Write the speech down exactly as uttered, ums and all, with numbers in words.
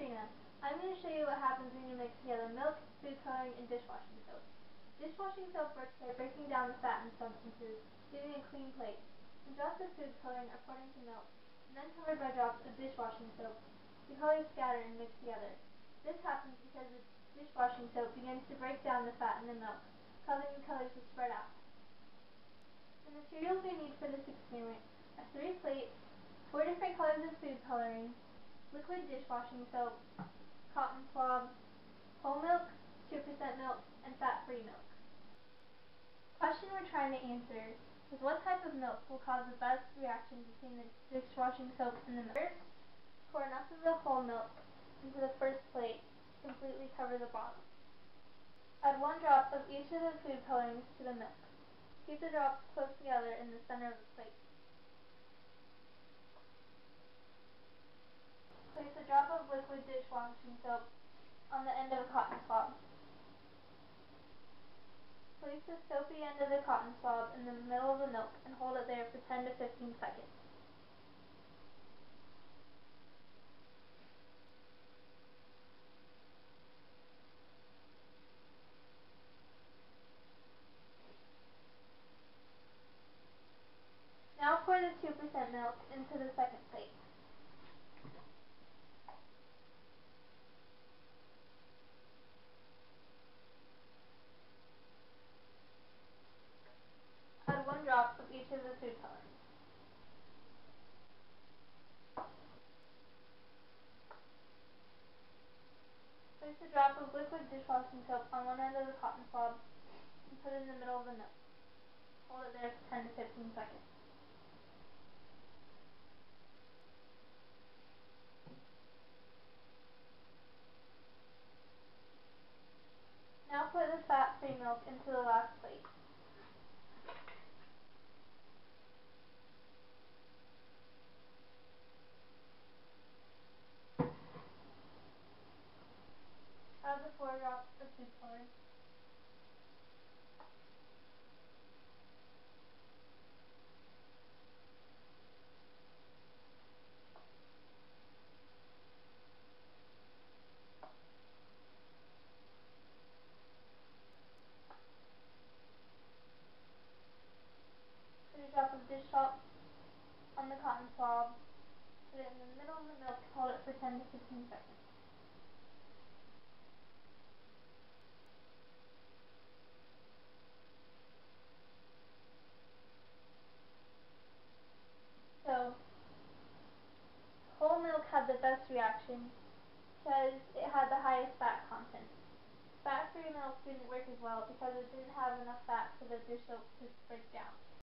Katrina. I'm going to show you what happens when you mix together milk, food coloring, and dishwashing soap. Dishwashing soap works by breaking down the fat in substances, leaving a clean plate. When drops of food coloring are poured into milk, and then covered by drops of dishwashing soap, the colors scatter and mix together. This happens because the dishwashing soap begins to break down the fat in the milk, causing the colors to spread out. The materials we need for this experiment are three plates, four different colors of food coloring, liquid dishwashing soap, cotton swabs, whole milk, two percent milk, and fat-free milk. The question we're trying to answer is what type of milk will cause the best reaction between the dishwashing soap and the milk. First, pour enough of the whole milk into the first plate to completely cover the bottom. Add one drop of each of the food colorings to the milk. Keep the drops close together in the center of the plate. Place a drop of liquid dishwashing soap on the end of a cotton swab. Place the soapy end of the cotton swab in the middle of the milk and hold it there for ten to fifteen seconds. Now pour the two percent milk into the second plate. Add one drop of each of the food colorings. Place a drop of liquid dishwashing soap on one end of the cotton swab and put it in the middle of the milk. Hold it there for ten to fifteen seconds. Now put the fat-free milk into the last plate. Add the four drops of food coloring. Put a drop of dish soap on the cotton swab. Put it in the middle of the milk and hold it for ten to fifteen seconds. So, whole milk had the best reaction because it had the highest fat content. Fat-free milk didn't work as well because it didn't have enough fat for the dish soap to break down.